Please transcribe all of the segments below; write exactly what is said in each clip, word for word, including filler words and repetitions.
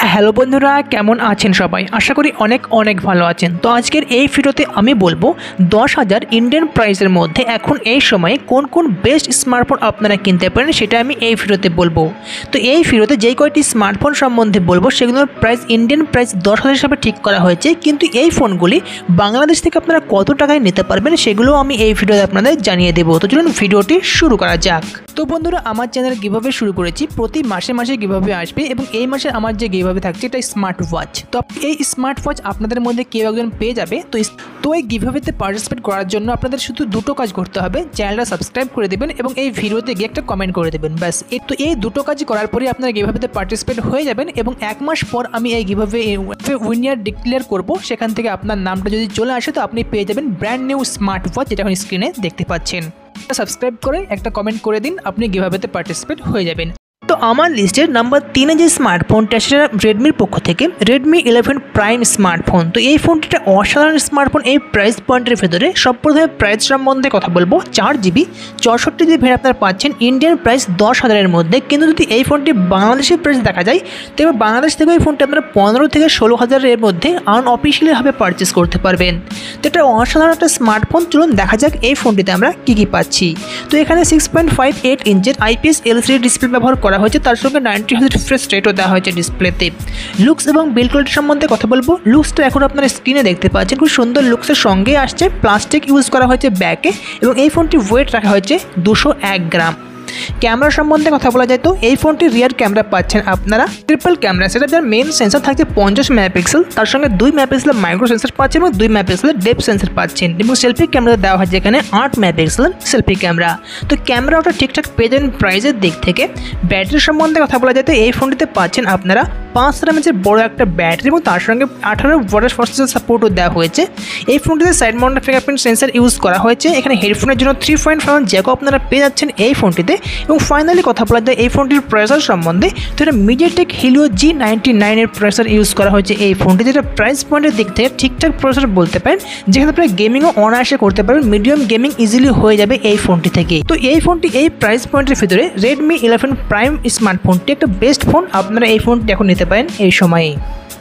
Hello বন্ধুরা, কেমন আছেন সবাই? আশা করি অনেক অনেক ভালো আছেন। তো আজকের এই ভিডিওতে আমি বলবো দশ হাজার ইন্ডিয়ান প্রাইসের মধ্যে এখন এই সময়ে কোন কোন বেস্ট স্মার্টফোন আপনারা কিনতে পারেন, সেটা আমি এই ভিডিওতে বলবো। তো এই ভিডিওতে যেই কয়টি স্মার্টফোন সম্বন্ধে বলবো সেগুলোর প্রাইস ইন্ডিয়ান প্রাইস দশ হাজার হিসাবে ঠিক করা হয়েছে, কিন্তু এই ফোনগুলি বাংলাদেশ থেকে আপনারা কত টাকায় নিতে পারবেন সেগুলো আমি এই ভিডিওতে আপনাদের জানিয়ে দেবো। তো চলুন ভিডিওটি শুরু করা যাক। তো বন্ধুরা, আমার চ্যানেল গিভঅ্যাওয়ে শুরু করেছি, প্রতি মাসে মাসে গিভঅ্যাওয়ে আসবে এবং এই মাসে আমার যে গিভঅ্যাওয়ে থাকছে এটা স্মার্ট ওয়াচ। তো এই স্মার্ট ওয়াচ আপনাদের মধ্যে কেউ একজন পেয়ে যাবে। তো তো এই গিভঅ্যাওয়েতে পার্টিসিপেট করার জন্য আপনাদের শুধু দুটো কাজ করতে হবে, চ্যানেলটা সাবস্ক্রাইব করে দেবেন এবং এই ভিডিওতে গিয়ে একটা কমেন্ট করে দেবেন, ব্যাস। তো এই দুটো কাজ করার পরে আপনারা গিভঅ্যাওয়েতে পার্টিসিপেট হয়ে যাবেন এবং এক মাস পর আমি এই গিভঅ্যাওয়ে উইনার ডিক্লেয়ার করব। সেখান থেকে আপনার নামটা যদি চলে আসে তো আপনি পেয়ে যাবেন ব্র্যান্ড নিউ স্মার্ট ওয়াচ, যেটা এখন স্ক্রিনে দেখতে পাচ্ছেন। সাবস্ক্রাইব করে একটা কমেন্ট করে দিন, আপনি গিভঅ্যাওয়েতে পার্টিসিপেট হয়ে যাবেন। তো আমার লিস্টের নাম্বার তিনে যে স্মার্টফোনটা সেটা রেডমির পক্ষ থেকে রেডমি ইলেভেন প্রাইম স্মার্টফোন। তো এই ফোনটি একটা অসাধারণ স্মার্টফোন। এই প্রাইস পয়েন্টের ভেতরে সব প্রথমে প্রাইস সম্বন্ধে কথা বলবো। চার জিবি চৌষট্টি জিবি ভ্যারিয়েন্ট আপনারা পাচ্ছেন ইন্ডিয়ান প্রাইস দশ হাজারের মধ্যে, কিন্তু যদি এই ফোনটি বাংলাদেশের প্রাইস দেখা যায় তো এবার বাংলাদেশ থেকে এই ফোনটি আপনারা পনেরো থেকে ষোলো হাজারের মধ্যে আনঅফিসিয়ালিভাবে পারচেস করতে পারবেন। তো এটা অসাধারণ একটা স্মার্টফোন। চলুন দেখা যাক এই ফোনটিতে আমরা কী কী পাচ্ছি। তো এখানে সিক্স পয়েন্ট ফাইভ এইট ইঞ্চের আইপিএস এলসিডি ডিসপ্লে ব্যবহার করা হয়েছে, তার সঙ্গে নাইনটি হাজার রিফ্রেশ রেটও দেওয়া হয়েছে ডিসপ্লেতে। লুকস এবং বিল্ড কোয়ালিটি সম্বন্ধে কথা বলবো। লুকসটা এখন আপনারা স্ক্রিনে দেখতে পাচ্ছেন, খুব সুন্দর লুকসের সঙ্গে আসছে। প্লাস্টিক ইউজ করা হয়েছে ব্যাকে এবং এই ফোনটি ওয়েট রাখা হয়েছে দুশো এক গ্রাম। ক্যামেরা সম্বন্ধে কথা বলা যায় তো এই ফোনটির রিয়ার ক্যামেরা পাচ্ছেন আপনারা ট্রিপল ক্যামেরা, সেটা যার মেন সেন্সর থাকছে পঞ্চাশ মেগাপিক্সেল, তার সঙ্গে দুই মেগাপিক্সেলের মাইক্রো সেন্সর পাচ্ছেন এবং দুই মেগাপিক্সেলের ডেপথ সেন্সর পাচ্ছেন এবং সেলফি ক্যামেরা দেওয়া হয়েছে এখানে আট মেগাপিক্সেলের সেলফি ক্যামেরা। তো ক্যামেরাটা ঠিকঠাক পেয়ে যাবেন প্রাইসের দিক থেকে। ব্যাটারি সম্বন্ধে কথা বলা যায় তো এই ফোনটিতে পাচ্ছেন আপনারা পাঁচ হাজার এমএচের বড় একটা ব্যাটারি এবং তার সঙ্গে আঠারো ওয়াটের প্রসেসর সাপোর্টও দেওয়া হয়েছে। এই ফোনটিতে side mounted fingerprint sensor use করা হয়েছে। এখানে হেডফোনের জন্য থ্রি পয়েন্ট ফাইভ জ্যাকও আপনারা পেয়ে যাচ্ছেন এই ফোনটিতে। এবং ফাইনালি কথা বলা যায় এই ফোনটির প্রসেসর সম্বন্ধে, তো এটা মিডিয়াটেক হিলিও জি নাইনটি নাইনের প্রসেসর ইউজ করা হয়েছে এই ফোনটি, যেটা প্রাইস পয়েন্টের দিক থেকে ঠিকঠাক প্রসেসর বলতে পারেন, যেখানে আপনারা গেমিংও অনায়াসে করতে পারবেন। মিডিয়াম গেমিং ইজিলি হয়ে যাবে এই ফোনটি থেকে। তো এই ফোনটি এই প্রাইস পয়েন্টের ভিতরে রেডমি ইলেভেন প্রাইম স্মার্টফোনটি একটা বেস্ট ফোন, আপনারা এই ফোনটি এখন নিতে পারেন এই সময়ে।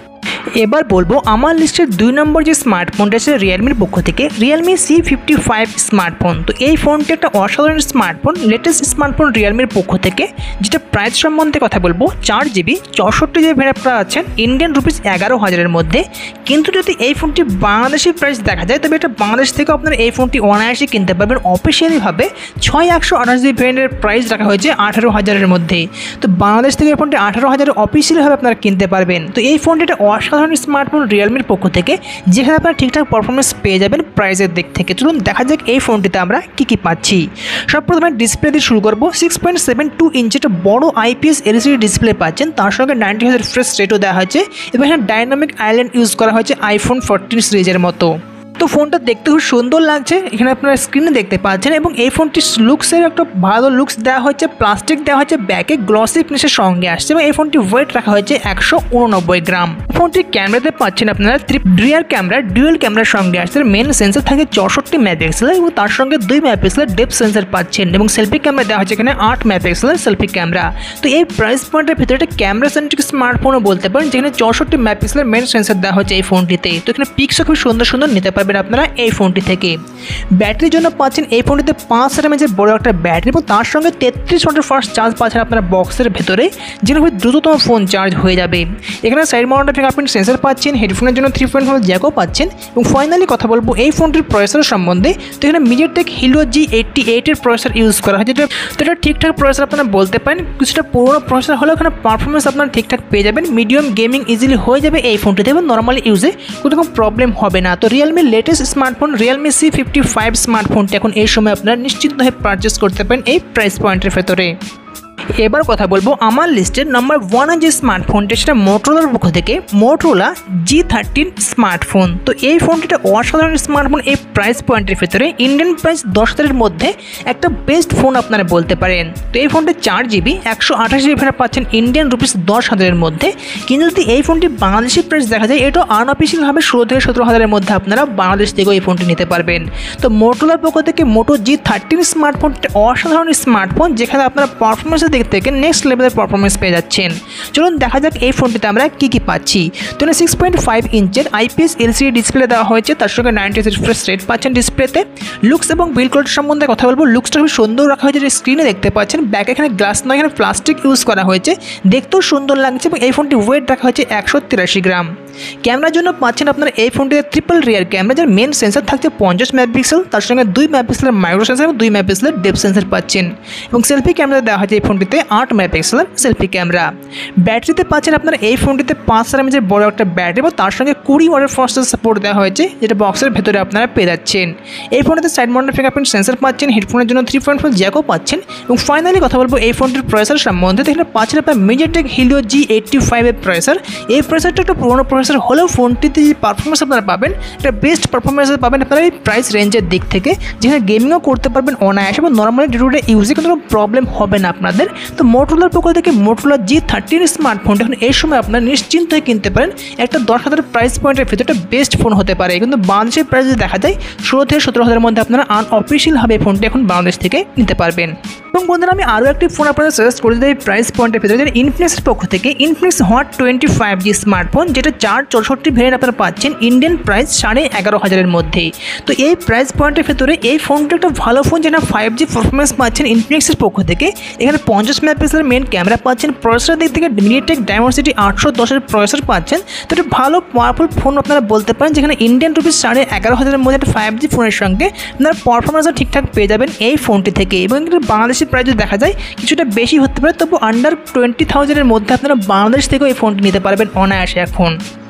এবার বলবো আমার লিস্টের দুই নম্বর যে স্মার্টফোনটা আছে রিয়েলমির পক্ষ থেকে Realme C fifty five smartphone. তো এই ফোনটি একটা অসাধারণ স্মার্টফোন, লেটেস্ট স্মার্টফোন রিয়েলমির পক্ষ থেকে, যেটা প্রাইস সম্বন্ধে কথা বলবো। চার জিবি চৌষট্টি জিবি ভ্যারিয়েন্ট আপনারা আছেন ইন্ডিয়ান রুপিস এগারো হাজারের মধ্যে, কিন্তু যদি এই ফোনটি বাংলাদেশি প্রাইস দেখা যায় তবে এটা বাংলাদেশ থেকে আপনারা এই ফোনটি অনায়াসে কিনতে পারবেন। অফিসিয়ালিভাবে ছয় একশো আঠাশ জিবি ভ্যারিয়েন্টের প্রাইস রাখা হয়েছে আঠারো হাজারের মধ্যে। তো বাংলাদেশ থেকে এই ফোনটি আঠারো হাজারের অফিসিয়ালিভাবে আপনারা কিনতে পারবেন। তো এই ফোনটি একটা অসাধারণ স্মার্টফোন রিয়েলমির পক্ষ থেকে, যেখানে আপনারা ঠিকঠাক পারফরমেন্স পেয়ে যাবেন প্রাইসের দিক থেকে। চলুন দেখা যাক এই ফোনটিতে আমরা কী কী পাচ্ছি। সব প্রথমে ডিসপ্লে দিয়ে শুরু করবো। সিক্স পয়েন্ট সেভেন টু ইঞ্চের একটা বড় আইপিএস এলসিডি ডিসপ্লে পাচ্ছেন, তার সঙ্গে নাইনটি হাজার রিফ্রেশ রেটও দেওয়া হয়েছে এবং এখানে ডাইনামিক আইল্যান্ড ইউজ করা হয়েছে আইফোন ফোরটিন সিরিজের মতো। তো ফোনটা দেখতে খুব সুন্দর লাগছে, এখানে আপনারা স্ক্রিনে দেখতে পাচ্ছেন এবং এই ফোনটির লুকসের একটা ভালো লুকস দেওয়া হয়েছে। প্লাস্টিক দেওয়া হয়েছে ব্যাকে, গ্লসি ফিনিশের সঙ্গে আসছে এবং এই ফোনটি ওয়েট রাখা হয়েছে একশো উননব্বই গ্রাম। ফোনটির ক্যামেরাতে পাচ্ছেন আপনারা রিয়ার ক্যামেরা ডুয়েল ক্যামেরার সঙ্গে আসছে। মেন সেন্সর থাকে চৌষট্টি মেগাপিক্সেলের এবং তার সঙ্গে দুই মেগাপিক্সেলের ডেপথ সেন্সর পাচ্ছেন এবং সেলফি ক্যামেরা দেওয়া হয়েছে এখানে আট মেগাপিক্সেলের সেলফি ক্যামেরা। তো এই প্রাইস পয়েন্টের ভিতরে একটা ক্যামেরা সেন্ট্রিক স্মার্টফোনও বলতে পারেন, যেখানে চৌষট্টি মেগাপিক্সেলের মেন সেন্সর দেওয়া হয়েছে এই ফোনটিতে। তো এখানে পিক্সও খুব সুন্দর সুন্দর নিতে পারবেন আপনারা এই ফোনটি থেকে। ব্যাটারির জন্য পাচ্ছেন এই ফোনটিতে পাঁচ হাজার এমএচের বড় একটা ব্যাটারি এবং তার সঙ্গে তেত্রিশ ওয়াটের ফাস্ট চার্জ পাচ্ছেন আপনারা বক্সের ভেতরে, যেটা খুব দ্রুততম ফোন চার্জ হয়ে যাবে। এখানে সাইড মাউন্টেড ফিঙ্গারপ্রিন্ট সেন্সর পাচ্ছেন, হেডফোনের জন্য থ্রি পয়েন্ট ফাইভ জ্যাকও পাচ্ছেন। এবং ফাইনালি কথা বলবো এই ফোনটির প্রসেসর সম্বন্ধে। তো এখানে মিডিয়াটেক হিলিও জি এইটটি এইটের প্রসেসর ইউজ করা হয়, যেটা তো এটা ঠিকঠাক প্রসেসর আপনারা বলতে পারেন। কিছুটা পুরোনো প্রসেসর হলেও এখানে পারফরমেন্স আপনারা ঠিকঠাক পেয়ে যাবেন। মিডিয়াম গেমিং ইজিলি হয়ে যাবে এই ফোনটিতে এবং নর্মালি ইউজে কোনো রকম প্রবলেম হবে না। তো রিয়েলমির latest smartphone Realme C fifty five স্মার্টফোনটি এখন এই সময় আপনারা নিশ্চিতভাবে পারচেস করতে পারেন এই প্রাইস পয়েন্টের ভেতরে। এবার কথা বলবো আমার লিস্টের নাম্বার ওয়ানে যে স্মার্টফোনটা সেটা মোটরোলার পক্ষ থেকে মোটরোলা জি থার্টিন স্মার্টফোন। তো এই ফোনটিটা অসাধারণ স্মার্টফোন। এই প্রাইস পয়েন্টের ভেতরে ইন্ডিয়ান প্রাইস দশ হাজারের মধ্যে একটা বেস্ট ফোন আপনারা বলতে পারেন। তো এই ফোনটি চার জিবি একশো আঠাশ জিবি ভ্যারিয়েন্ট পাচ্ছেন ইন্ডিয়ান রুপিস দশ হাজারের মধ্যে, কিন্তু যদি এই ফোনটি বাংলাদেশি প্রাইস দেখা যায় এটা আনঅফিসিয়ালভাবে ষোলো থেকে সতেরো হাজারের মধ্যে আপনারা বাংলাদেশ থেকেও এই ফোনটি নিতে পারবেন। তো মোটরোলার পক্ষ থেকে মোটো জি থার্টিন স্মার্টফোনটি অসাধারণ স্মার্টফোন, যেখানে আপনারা পারফরমেন্স ইনফ্লুয়েন্সের দিক থেকে নেক্সট লেভেলের পারফরমেন্স পেয়ে যাচ্ছেন। চলুন দেখা যাক এই ফোনটিতে আমরা কী কী পাচ্ছি। তো সিক্স পয়েন্ট ফাইভ ইঞ্চের আইপিএস এলসিডি ডিসপ্লে দেওয়া হয়েছে, তার সঙ্গে নাইনটি রিফ্রেশ রেট পাচ্ছেন ডিসপ্লেতে। লুকস এবং বিল্ড কোয়ালিটি সম্বন্ধে কথা বলবো, লুকসটা খুব সুন্দর রাখা হয়েছে, যে স্ক্রিনে দেখতে পাচ্ছেন। ব্যাক এখানে গ্লাস নয়, এখানে প্লাস্টিক ইউজ করা হয়েছে, দেখতেও সুন্দর লাগছে। এবং এই ফোনটি ওয়েট রাখা হয়েছে একশো তিরাশি গ্রাম। ক্যামেরার জন্য পাচ্ছেন আপনারা এই ফোনটিতে ট্রিপল রিয়ার ক্যামেরা, যার মেন সেন্সার থাকছে পঞ্চাশ মেগাপিক্সেল, তার সঙ্গে দুই মেগাপিক্সেলের মাইক্রো সেন্সার এবং দুই মেগাপিক্সেলের ডেপথ সেন্সার পাচ্ছেন। এবং সেলফি ক্যামেরা দেওয়া হয়েছে এই ফোনটিতে আট মেগাপিক্সেলের সেলফি ক্যামেরা। ব্যাটারিতে পাচ্ছেন আপনারা এই ফোনটিতে পাঁচ হাজার এমএএচের বড় একটা ব্যাটারি এবং তার সঙ্গে কুড়ি ওয়াটের ফাস্ট চার্জ সাপোর্ট দেওয়া হয়েছে, যেটা বক্সের ভেতরে আপনারা পেয়ে যাচ্ছেন। এই ফোনটিতে সাইড মাউন্টেড ফিঙ্গারপ্রিন্ট সেন্সার পাচ্ছেন, হেডফোনের জন্য থ্রি পয়েন্ট ফোর জ্যাকও পাচ্ছেন। এবং ফাইনালি কথা বলবো এই ফোনটির প্রসেসর সম্বন্ধে। এখানে পাচ্ছেন আপনার MediaTek Helio G eighty five এর প্রসেসর। এই প্রসেসরটা একটা পুরোনো প্রসেসর হলেও ফোনটিতে যে পারফরমেন্স আপনারা পাবেন, এটা বেস্ট পারফরমেন্স পাবেন আপনারা এই প্রাইস রেঞ্জের দিক থেকে, যেখানে গেমিংও করতে পারবেন অনায়াসে এবং নর্মালি ডে টু ডে ইউজে কোনো প্রবলেম হবে না আপনাদের। তো মোটরোলার পক্ষ থেকে মোটরোলা জি থার্টিন স্মার্টফোনটা এখন এই সময় আপনারা নিশ্চিন্ত হয়ে কিনতে পারেন। একটা দশ হাজার প্রাইস পয়েন্টের ভিতরে বেস্ট ফোন হতে পারে, কিন্তু বাংলাদেশের প্রাইস যদি দেখা যায় ষোলো থেকে সতেরো হাজারের মধ্যে আপনারা আনঅফিসিয়ালভাবে ফোনটি এখন বাংলাদেশ থেকে নিতে পারবেন। এবং বন্ধুরা আমি আরও একটি ফোন আপনাদের সাজেস্ট করে দিই প্রাইস পয়েন্টের ভিতরে, যেটা ইনফিনিক্সের পক্ষ থেকে Infinix Hot twenty five G smartphone, যেটা চার চৌষট্টি ভেরিয়েন্ট আপনারা পাচ্ছেন ইন্ডিয়ান প্রাইস সাড়ে এগারো হাজারের মধ্যেই। তো এই প্রাইস পয়েন্টের ভিতরে এই ফোনটা একটা ভালো ফোন, যেটা ফাইভ জি পারফরমেন্স পাচ্ছেন ইনফিনিক্সের পক্ষ থেকে। এখানে পঞ্চাশ মেগাপিক্সেলের মেন ক্যামেরা পাচ্ছেন, প্রসেসরের দিক থেকে মিডিয়াটেক ডায়মন্ডসিটি আটশো দশের প্রসেসর পাচ্ছেন। তো একটা ভালো পাওয়ারফুল ফোন আপনারা বলতে পারেন, যেখানে ইন্ডিয়ান রুপিস সাড়ে এগারো হাজারের মধ্যে একটা ফাইভ জি ফোনের সঙ্গে আপনারা পারফরমেন্সও ঠিকঠাক পেয়ে যাবেন এই ফোনটি থেকে। এবং বাংলাদেশি প্রাইস যদি দেখা যায় কিছুটা বেশি হতে পারে, তবু আন্ডার টোয়েন্টি থাউজেন্ডের মধ্যে আপনারা বাংলাদেশ থেকেও এই ফোনটি নিতে পারবেন অনায়াসে এখন।